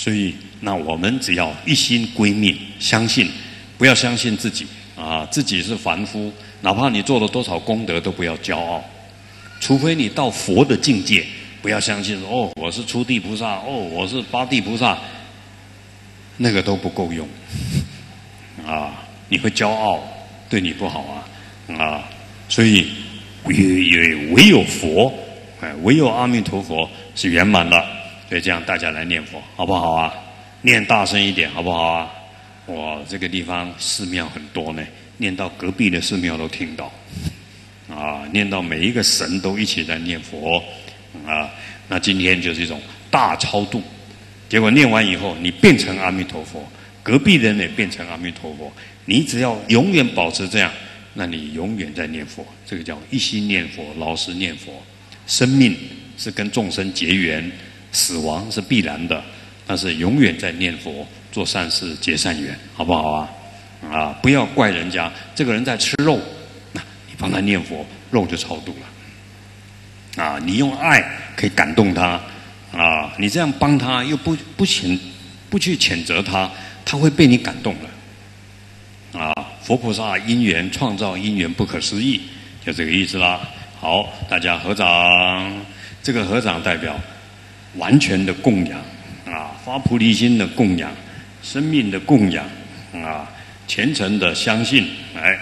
所以，那我们只要一心归命，相信，不要相信自己啊，自己是凡夫，哪怕你做了多少功德，都不要骄傲。除非你到佛的境界，不要相信说哦，我是初地菩萨，哦，我是八地菩萨，那个都不够用啊，你会骄傲，对你不好啊。所以唯有佛，唯有阿弥陀佛是圆满的。所以这样大家来念佛，好不好啊？念大声一点，好不好啊？哇，这个地方寺庙很多呢，念到隔壁的寺庙都听到，念到每一个神都一起在念佛，那今天就是一种大超度。结果念完以后，你变成阿弥陀佛，隔壁人也变成阿弥陀佛，你只要永远保持这样，那你永远在念佛。这个叫一心念佛，老实念佛。生命是跟众生结缘，死亡是必然的，但是永远在念佛，做善事结善缘，好不好啊？不要怪人家，这个人在吃肉，那你帮他念佛，肉就超度了。你用爱可以感动他，你这样帮他又不去谴责他，他会被你感动了。佛菩萨因缘创造因缘不可思议，就这个意思啦。好，大家合掌，这个合掌代表完全的供养发菩提心的供养，生命的供养虔诚的相信。来，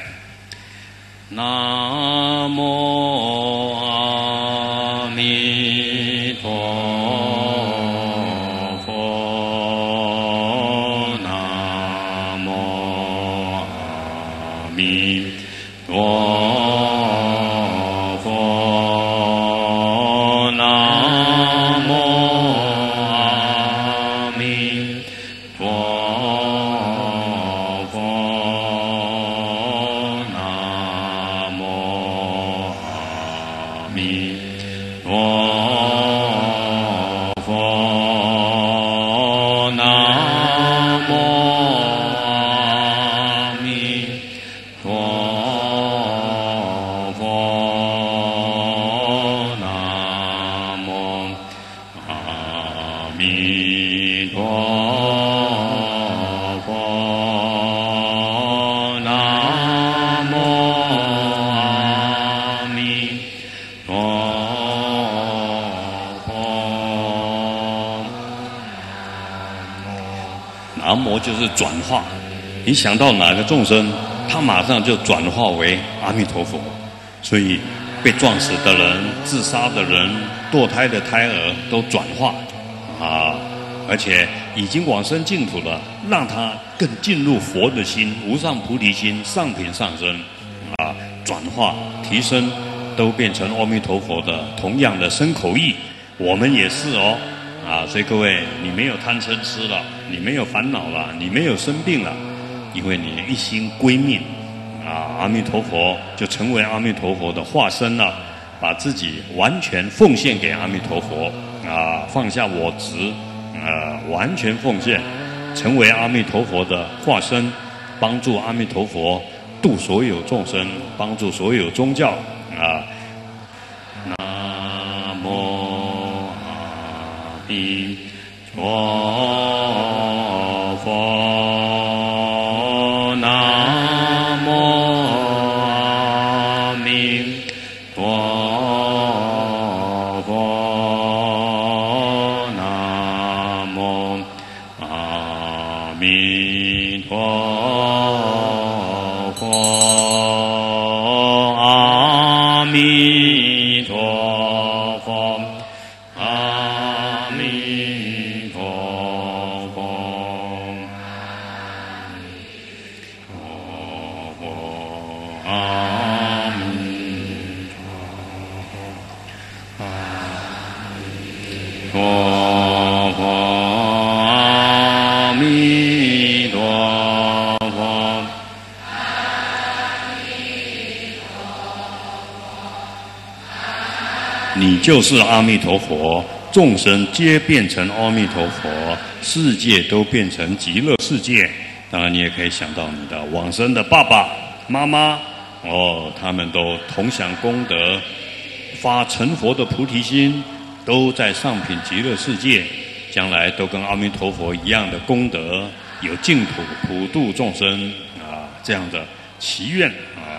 南无阿弥陀佛，南无阿弥陀佛，南无阿弥陀佛，南无阿弥陀佛，南无阿弥陀佛，南无阿弥陀佛，南无阿弥陀佛。南无就是转化，你想到哪个众生，他马上就转化为阿弥陀佛。所以被撞死的人、自杀的人、堕胎的胎儿都转化而且已经往生净土了，让他更进入佛的心，无上菩提心，上品上生转化提升，都变成阿弥陀佛的同样的身口意。我们也是所以各位，你没有贪嗔痴了，你没有烦恼了，你没有生病了，因为你一心归命阿弥陀佛就成为阿弥陀佛的化身了，把自己完全奉献给阿弥陀佛放下我执完全奉献，成为阿弥陀佛的化身，帮助阿弥陀佛度所有众生，帮助所有宗教南无阿弥陀佛，南无阿弥陀佛，南无阿弥陀佛，阿弥陀佛，阿弥陀佛，阿弥陀佛，阿弥陀佛，你就是阿弥陀佛，众生皆变成阿弥陀佛，世界都变成极乐世界。当然，你也可以想到你的往生的爸爸妈妈他们都同享功德，发成佛的菩提心，都在上品极乐世界， 将来都跟阿弥陀佛一样的功德，有净土普度众生啊，这样的祈愿啊。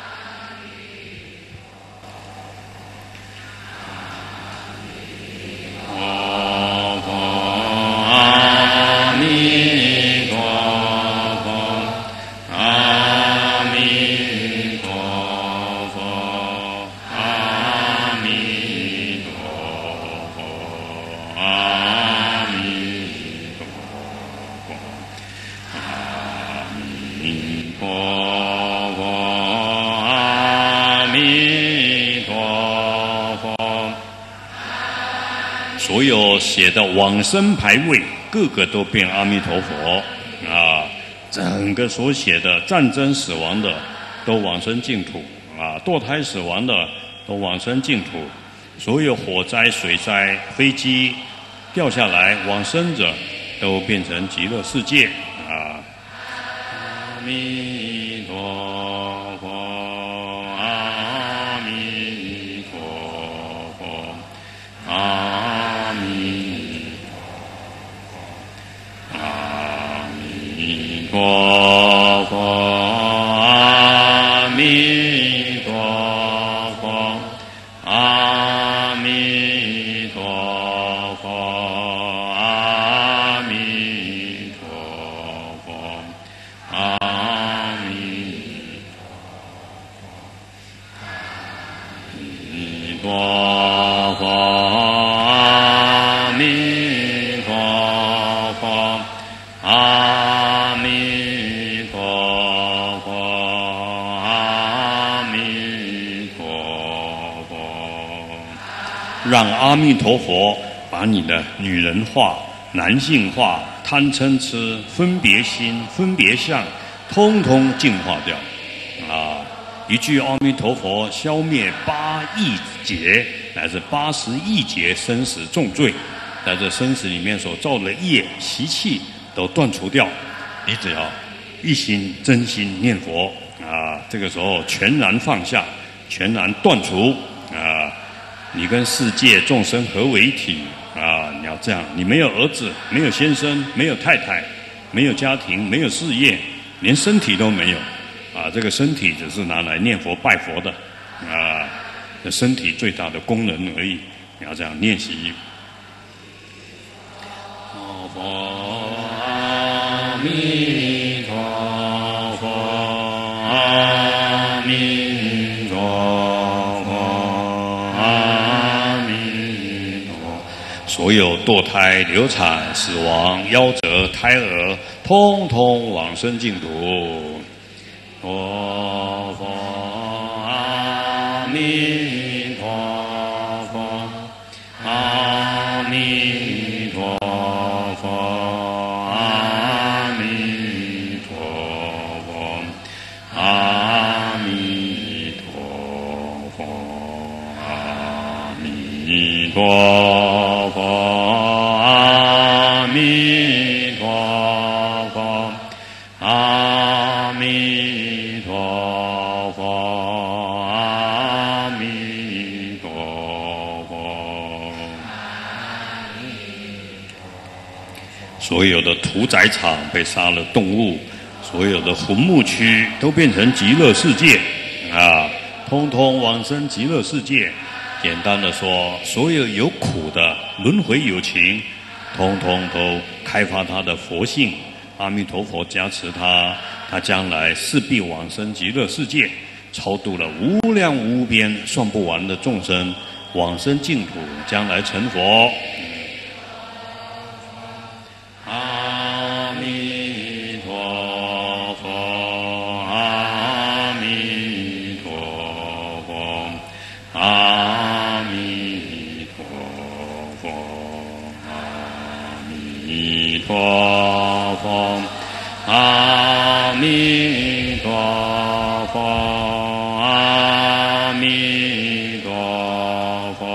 所有写的往生牌位，个个都变阿弥陀佛啊！整个所写的战争死亡的都往生净土啊，堕胎死亡的都往生净土，所有火灾、水灾、飞机掉下来往生者都变成极乐世界啊！阿弥陀佛，阿弥陀佛，阿弥陀佛，阿弥陀佛，阿弥陀佛，阿弥陀佛，阿弥陀佛，阿弥陀佛，阿弥陀佛，阿弥陀佛，让阿弥陀佛把你的女人化、男性化、贪嗔痴、分别心、分别相，通通净化掉啊！一句阿弥陀佛，消灭8亿劫乃至80亿劫生死重罪，在这生死里面所造的业习气都断除掉。你只要一心真心念佛啊，这个时候全然放下，全然断除啊！你跟世界众生合为一体啊！你要这样，你没有儿子，没有先生，没有太太，没有家庭，没有事业，连身体都没有啊！这个身体只是拿来念佛拜佛的啊，这身体最大的功能而已。你要这样练习。阿弥陀佛，阿弥陀佛，阿弥陀佛。所有堕胎、流产、死亡、夭折、胎儿，通通往生净土。佛，阿弥陀佛，阿弥陀佛，阿弥陀佛，阿弥陀佛，阿弥陀佛，阿弥陀佛，阿弥陀佛，阿弥陀佛。所有的屠宰场被杀了动物，所有的坟墓区都变成极乐世界啊，通通往生极乐世界。简单的说，所有有苦的轮回有情，通通都开发他的佛性。阿弥陀佛加持他，他将来势必往生极乐世界，超度了无量无边算不完的众生，往生净土，将来成佛。阿弥陀佛，阿弥陀佛，阿弥陀佛，阿弥陀佛，阿弥陀佛，阿弥陀佛，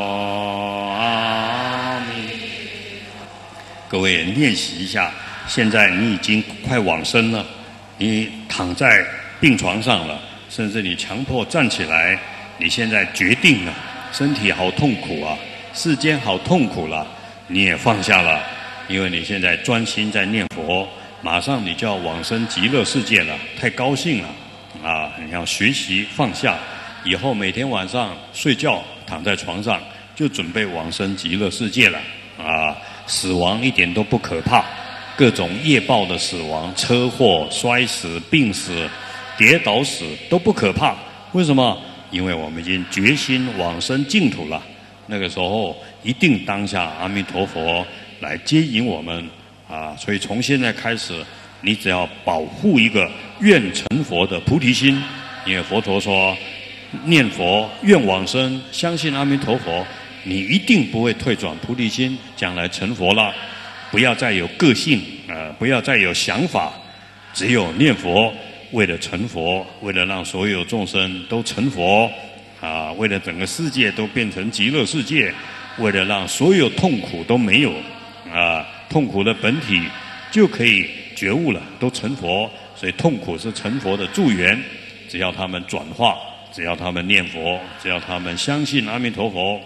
阿弥。各位练习一下，现在你已经快往生了，你躺在病床上了，甚至你强迫站起来，你现在决定了，身体好痛苦啊，世间好痛苦了，你也放下了， 因为你现在专心在念佛，马上你就要往生极乐世界了，太高兴了啊！你要学习放下，以后每天晚上睡觉躺在床上就准备往生极乐世界了啊！死亡一点都不可怕，各种业报的死亡，车祸、摔死、病死、跌倒死都不可怕。为什么？因为我们已经决心往生净土了。那个时候一定当下阿弥陀佛来接引我们啊！所以从现在开始，你只要保护一个愿成佛的菩提心，因为佛陀说念佛愿往生，相信阿弥陀佛，你一定不会退转菩提心，将来成佛了。不要再有个性不要再有想法，只有念佛，为了成佛，为了让所有众生都成佛啊，为了整个世界都变成极乐世界，为了让所有痛苦都没有啊，痛苦的本体就可以觉悟了，都成佛。所以痛苦是成佛的助缘，只要他们转化，只要他们念佛，只要他们相信阿弥陀佛。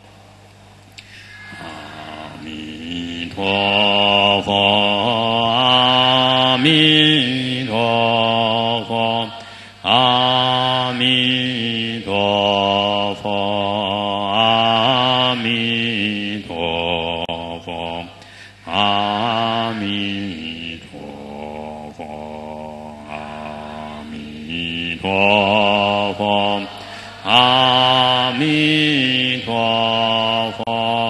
阿弥陀佛，阿弥陀佛，阿弥陀佛，阿弥陀佛，阿弥陀佛，阿弥陀佛，阿弥陀佛，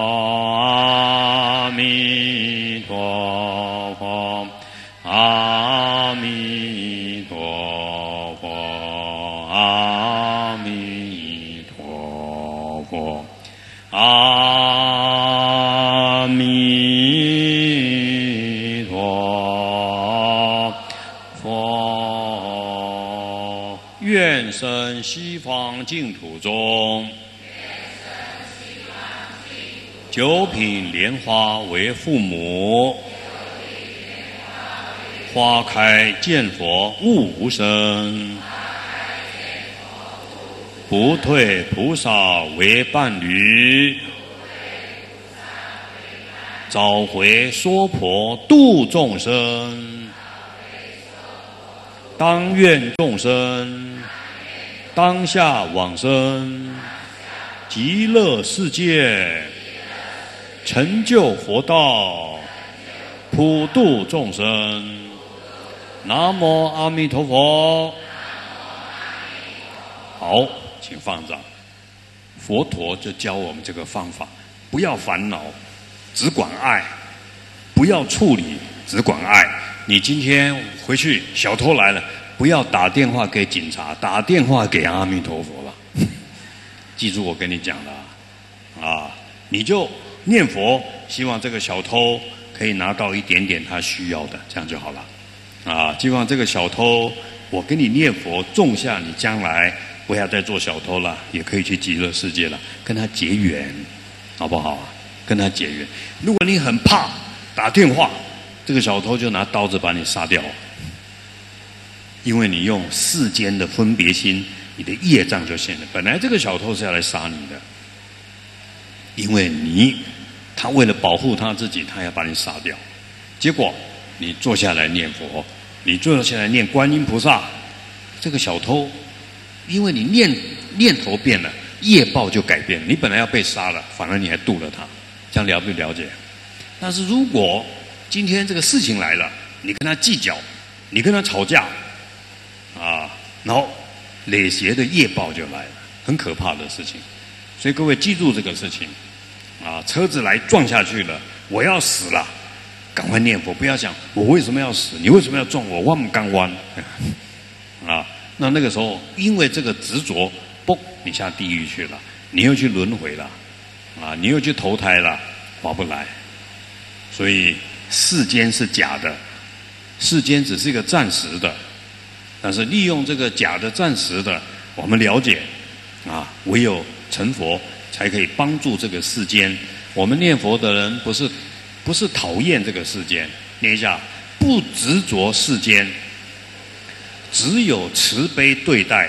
阿弥陀佛，阿弥陀佛，阿弥陀佛，阿弥陀佛。愿生西方净土中，九品莲花为父母，花开见佛悟无生，不退菩萨为伴侣，找回娑婆度众生，当愿众生当下往生极乐世界，成就佛道，普度众生。南无阿弥陀佛。好，请放掌。佛陀就教我们这个方法，不要烦恼，只管爱；不要处理，只管爱。你今天回去，小偷来了，不要打电话给警察，打电话给阿弥陀佛了。记住我跟你讲的啊，你就念佛，希望这个小偷可以拿到一点点他需要的，这样就好了。啊，希望这个小偷，我跟你念佛，种下你将来不要再做小偷了，也可以去极乐世界了，跟他结缘，好不好啊？跟他结缘。如果你很怕打电话，这个小偷就拿刀子把你杀掉，因为你用世间的分别心，你的业障就现了。本来这个小偷是要来杀你的，因为他为了保护他自己，他要把你杀掉。结果你坐下来念佛，你坐下来念观音菩萨，这个小偷，因为你念头变了，业报就改变了。你本来要被杀了，反而你还度了他，这样了不了解？但是如果今天这个事情来了，你跟他计较，你跟他吵架，啊，然后累劫的业报就来了，很可怕的事情。所以各位记住这个事情，啊，车子来撞下去了，我要死了，赶快念佛，不要想我为什么要死，你为什么要撞我，我不刚弯，啊，那个时候因为这个执着，嘣，你下地狱去了，你又去轮回了，啊，你又去投胎了，划不来。所以世间是假的，世间只是一个暂时的，但是利用这个假的暂时的，我们了解啊，唯有成佛才可以帮助这个世间。我们念佛的人不是讨厌这个世间，念一下，不执着世间，只有慈悲对待，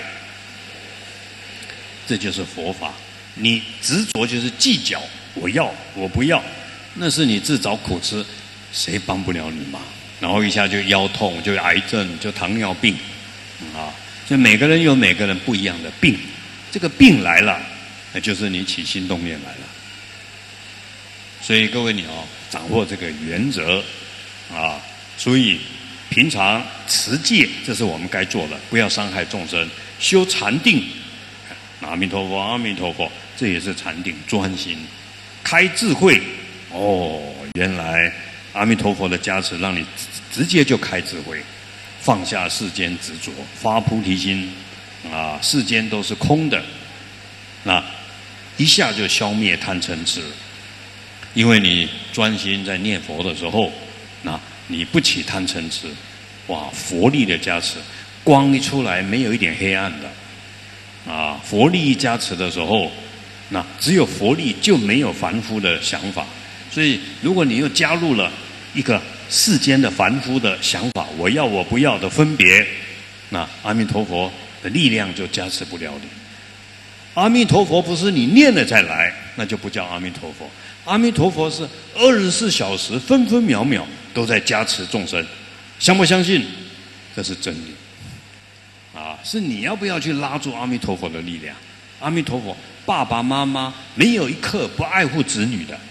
这就是佛法。你执着就是计较，我要我不要，那是你自找苦吃。 谁帮不了你忙？然后一下就腰痛，就癌症，就糖尿病，啊，所以每个人有每个人不一样的病，这个病来了，那就是你起心动念来了。所以各位你要掌握这个原则，啊，所以平常持戒，这是我们该做的，不要伤害众生。修禅定，阿弥陀佛，阿弥陀佛，这也是禅定，专心。开智慧，哦，原来阿弥陀佛的加持，让你直接就开智慧，放下世间执着，发菩提心，啊，世间都是空的，那一下就消灭贪嗔痴。因为你专心在念佛的时候，那你不起贪嗔痴，哇，佛力的加持，光一出来没有一点黑暗的，啊，佛力一加持的时候，那只有佛力就没有凡夫的想法。所以如果你又加入了一个世间的凡夫的想法，我要我不要的分别，那阿弥陀佛的力量就加持不了你。阿弥陀佛不是你念了再来，那就不叫阿弥陀佛。阿弥陀佛是24小时分分秒秒都在加持众生，相不相信？这是真理啊！是你要不要去拉住阿弥陀佛的力量？阿弥陀佛，爸爸妈妈没有一刻不爱护子女的，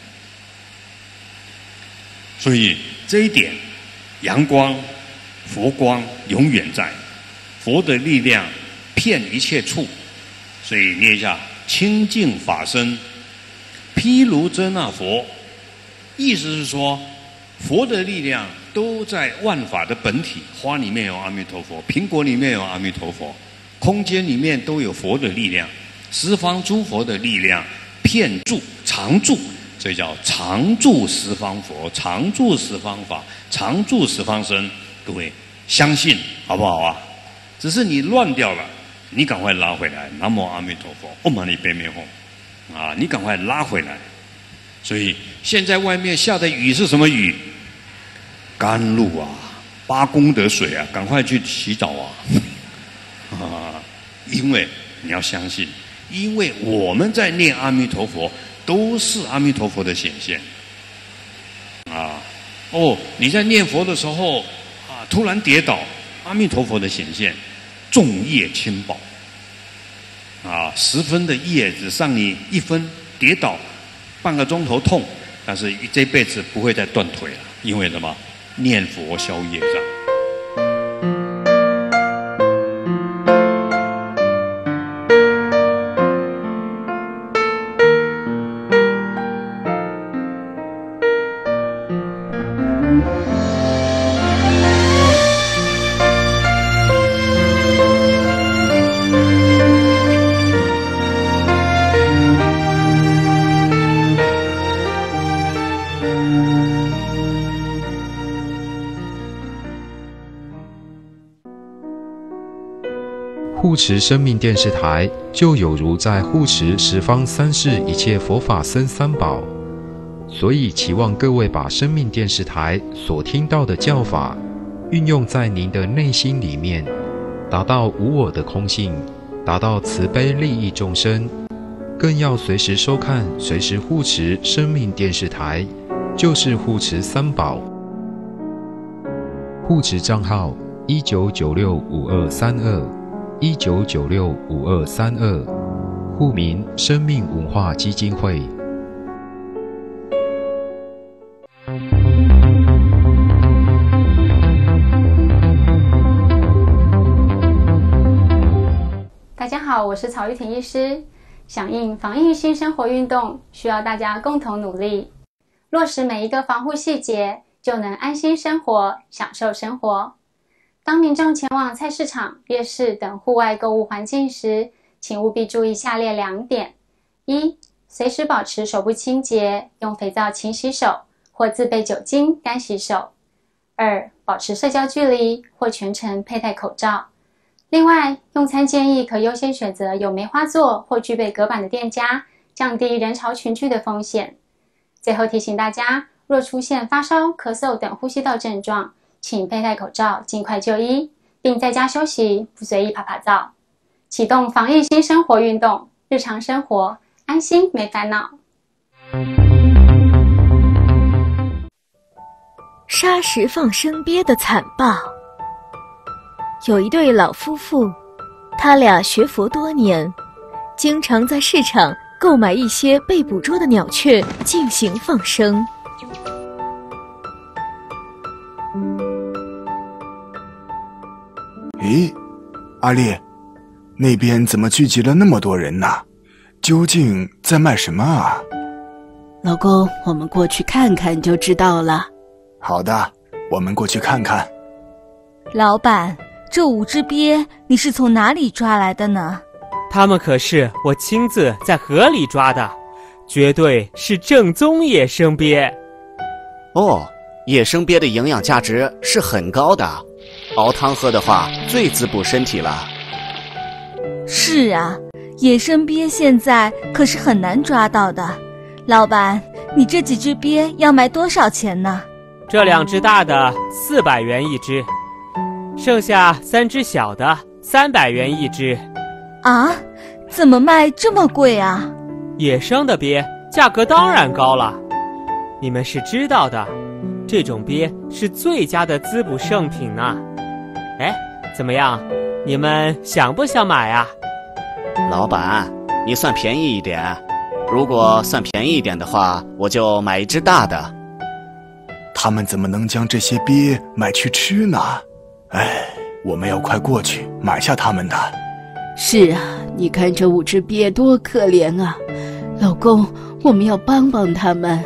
所以这一点，阳光、佛光永远在，佛的力量遍一切处。所以念一下清净法身，毗卢遮那佛，意思是说，佛的力量都在万法的本体，花里面有阿弥陀佛，苹果里面有阿弥陀佛，空间里面都有佛的力量，十方诸佛的力量遍住常住，所以叫常住十方佛，常住十方法，常住十方身。各位相信好不好啊？只是你乱掉了，你赶快拉回来，南无阿弥陀佛，唵嘛呢叭咪吽，啊，你赶快拉回来。所以现在外面下的雨是什么雨？甘露啊，八功德水啊，赶快去洗澡啊！啊，因为你要相信，因为我们在念阿弥陀佛，都是阿弥陀佛的显现。啊，哦，你在念佛的时候啊，突然跌倒，阿弥陀佛的显现。重业轻报啊，10分的业只上你1分，跌倒半个钟头痛，但是这辈子不会再断腿了，因为什么？念佛消业障。 护持生命电视台，就有如在护持十方三世一切佛法僧三宝，所以期望各位把生命电视台所听到的教法，运用在您的内心里面，达到无我的空性，达到慈悲利益众生，更要随时收看，随时护持生命电视台，就是护持三宝。护持账号19965232，19965232，户名生命文化基金会。 大家好，我是曹玉婷医师。响应防疫新生活运动，需要大家共同努力，落实每一个防护细节，就能安心生活，享受生活。当民众前往菜市场、夜市等户外购物环境时，请务必注意下列2点：一、随时保持手部清洁，用肥皂勤洗手或自备酒精干洗手；二、保持社交距离或全程佩戴口罩。另外，用餐建议可优先选择有梅花座或具备隔板的店家，降低人潮群聚的风险。最后提醒大家，若出现发烧、咳嗽等呼吸道症状，请佩戴口罩，尽快就医，并在家休息，不随意趴趴走。启动防疫新生活运动，日常生活安心没烦恼。 砂石放生鳖的惨报。有一对老夫妇，他俩学佛多年，经常在市场购买一些被捕捉的鸟雀进行放生。 咦，阿丽，那边怎么聚集了那么多人呢？究竟在卖什么啊？ 老公，我们过去看看就知道了。 好的，我们过去看看。 老板，这5只鳖你是从哪里抓来的呢？ 它们可是我亲自在河里抓的，绝对是正宗野生鳖。 哦，野生鳖的营养价值是很高的，熬汤喝的话最滋补身体了。 是啊，野生鳖现在可是很难抓到的。老板，你这几只鳖要卖多少钱呢？ 这2只大的400元一只，剩下3只小的300元一只。 啊，怎么卖这么贵啊？ 野生的鳖价格当然高了，你们是知道的，这种鳖是最佳的滋补圣品呢。哎，怎么样？你们想不想买啊？ 老板，你算便宜一点。如果算便宜一点的话，我就买1只大的。 他们怎么能将这些鳖买去吃呢？哎，我们要快过去买下他们的。 是啊，你看这5只鳖多可怜啊！老公，我们要帮帮他们。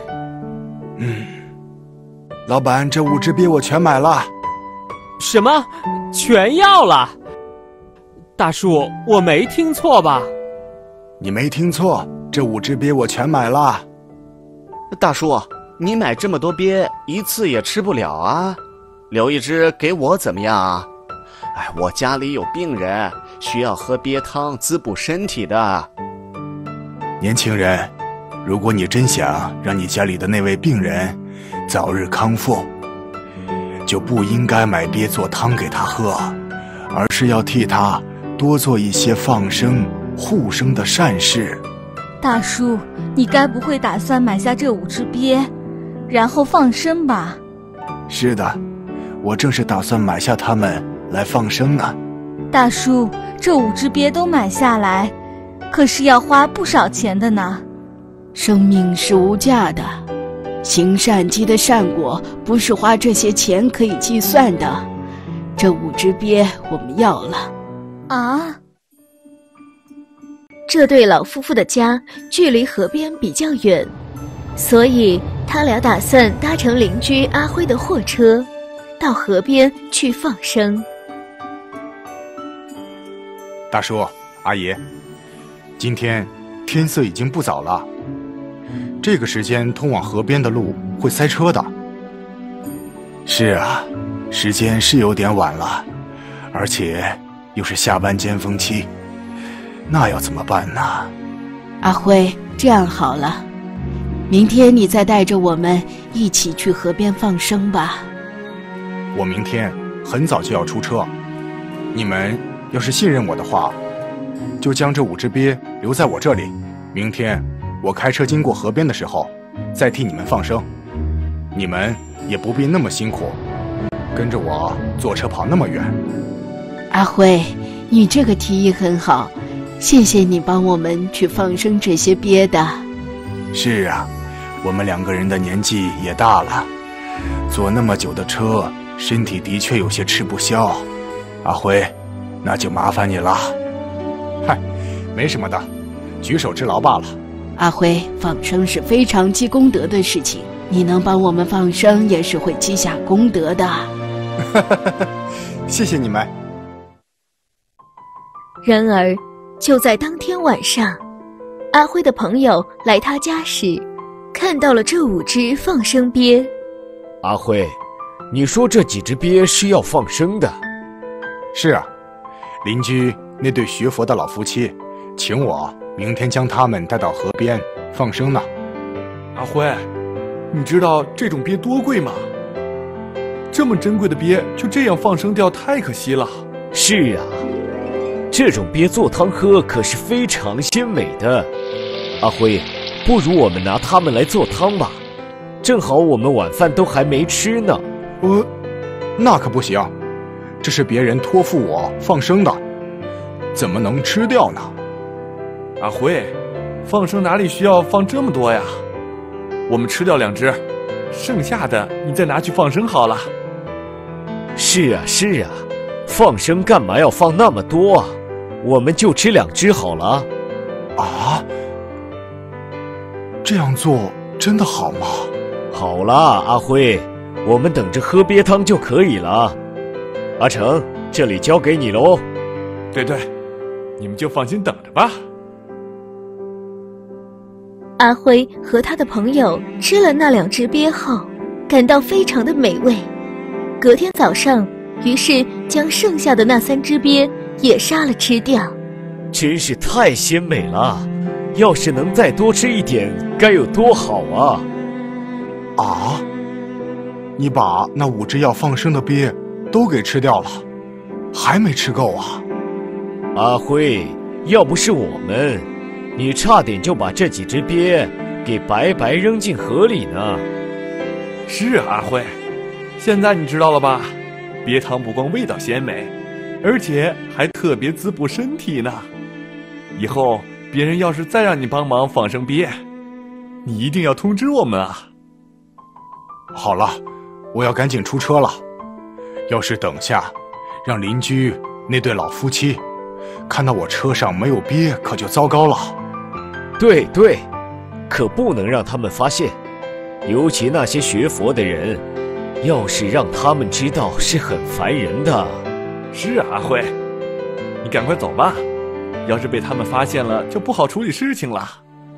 老板，这5只鳖我全买了。 什么？全要了？大叔，我没听错吧？ 你没听错，这5只鳖我全买了。 大叔，你买这么多鳖，一次也吃不了啊，留1只给我怎么样啊？哎，我家里有病人，需要喝鳖汤滋补身体的。 年轻人，如果你真想让你家里的那位病人早日康复，就不应该买鳖做汤给他喝，而是要替他多做一些放生、护生的善事。 大叔，你该不会打算买下这5只鳖，然后放生吧？ 是的，我正是打算买下它们来放生呢。 大叔，这5只鳖都买下来，可是要花不少钱的呢。 生命是无价的，行善积的善果不是花这些钱可以计算的。这5只鳖我们要了。 啊！ 这对老夫妇的家距离河边比较远，所以他俩打算搭乘邻居阿辉的货车，到河边去放生。 大叔，阿姨，今天天色已经不早了，这个时间通往河边的路会塞车的。是啊，时间是有点晚了，而且又是下班尖峰期，那要怎么办呢？ 阿辉，这样好了，明天你再带着我们一起去河边放生吧。 我明天很早就要出车，你们要是信任我的话，就将这5只鳖留在我这里，明天我开车经过河边的时候再替你们放生，你们也不必那么辛苦跟着我坐车跑那么远。 阿辉，你这个提议很好，谢谢你帮我们去放生这些鳖的。 是啊，我们2个人的年纪也大了，坐那么久的车，身体的确有些吃不消。阿辉，那就麻烦你了。嗨，没什么的，举手之劳罢了。 阿辉，放生是非常积功德的事情，你能帮我们放生也是会积下功德的。 谢谢你们。 然而，就在当天晚上，阿辉的朋友来他家时，看到了这5只放生鳖。 阿辉，你说这几只鳖是要放生的？ 是啊，邻居那对学佛的老夫妻请我明天将他们带到河边放生呢。 阿辉，你知道这种鳖多贵吗？这么珍贵的鳖就这样放生掉，太可惜了。 是啊，这种鳖做汤喝可是非常鲜美的。阿辉，不如我们拿它们来做汤吧，正好我们晚饭都还没吃呢。 那可不行，这是别人托付我放生的，怎么能吃掉呢？ 阿辉，放生哪里需要放这么多呀？我们吃掉2只，剩下的你再拿去放生好了。 是啊是啊，放生干嘛要放那么多啊？我们就吃2只好了。 啊？这样做真的好吗？ 好啦，阿辉，我们等着喝鳖汤就可以了。阿成，这里交给你喽。 对，你们就放心等着吧。 阿辉和他的朋友吃了那2只鳖后，感到非常的美味。隔天早上，于是将剩下的那3只鳖也杀了吃掉。 真是太鲜美了，要是能再多吃一点，该有多好啊！ 啊！你把那5只要放生的鳖都给吃掉了，还没吃够啊！ 阿辉，要不是我们，你差点就把这几只鳖给白白扔进河里呢。 是啊，阿辉，现在你知道了吧？鳖汤不光味道鲜美，而且还特别滋补身体呢。以后别人要是再让你帮忙放生鳖，你一定要通知我们啊。 好了，我要赶紧出车了。要是等下让邻居那对老夫妻看到我车上没有鳖，可就糟糕了。 对，可不能让他们发现，尤其那些学佛的人，要是让他们知道是很烦人的。 是啊，阿辉，你赶快走吧，要是被他们发现了，就不好处理事情了。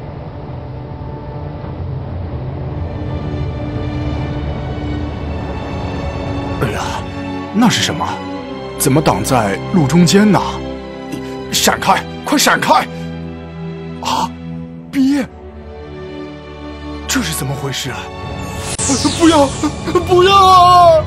哎呀，那是什么？怎么挡在路中间呢？闪开，快闪开！啊，鳖！这是怎么回事？不要，不要！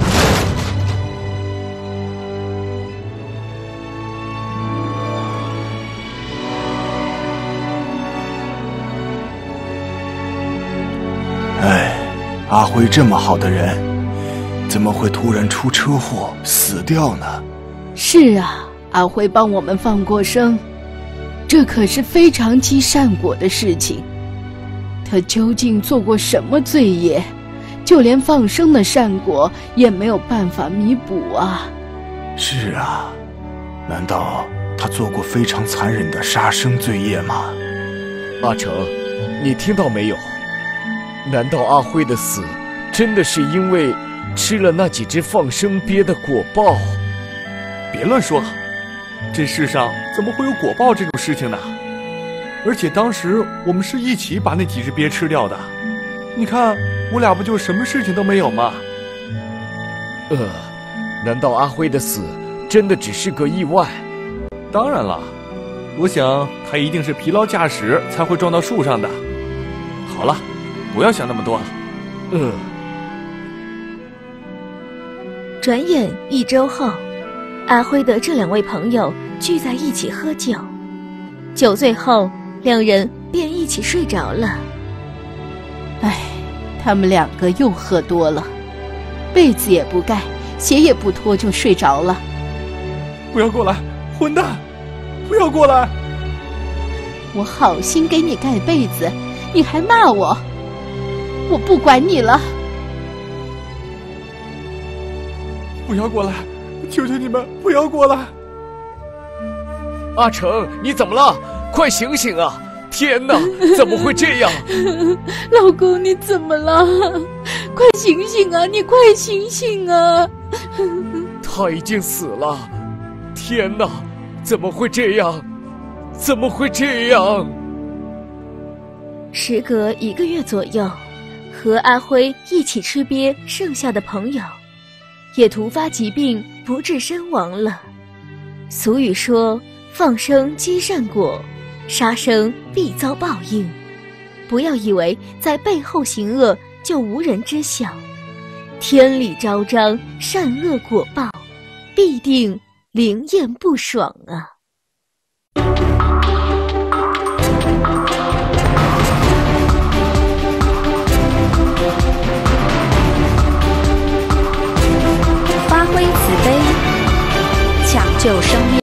哎，阿辉这么好的人，怎么会突然出车祸死掉呢？ 是啊，阿辉帮我们放过生，这可是非常积善果的事情。他究竟做过什么罪业，就连放生的善果也没有办法弥补啊！ 是啊，难道他做过非常残忍的杀生罪业吗？ 阿成，你听到没有？难道阿辉的死真的是因为吃了那几只放生鳖的果报？ 别乱说，这世上怎么会有果报这种事情呢？而且当时我们是一起把那几只鳖吃掉的，你看我俩不就什么事情都没有吗？ 难道阿辉的死真的只是个意外？ 当然了，我想他一定是疲劳驾驶才会撞到树上的。好了，不要想那么多了。 转眼1周后，阿辉的这2位朋友聚在一起喝酒，酒醉后2人便一起睡着了。 哎，他们2个又喝多了，被子也不盖，鞋也不脱就睡着了。 不要过来，混蛋！不要过来！ 我好心给你盖被子，你还骂我，我不管你了。 不要过来，求求你们不要过来！ 阿成，你怎么了？快醒醒啊！天哪，怎么会这样？ 老公，你怎么了？快醒醒啊！你快醒醒啊！ 他已经死了！天哪，怎么会这样？怎么会这样？ 时隔1个月左右，和阿辉一起吃鳖剩下的朋友，也突发疾病不治身亡了。俗语说，放生积善果，杀生必遭报应。不要以为在背后行恶就无人知晓，天理昭彰，善恶果报，必定灵验不爽啊！ 救生命。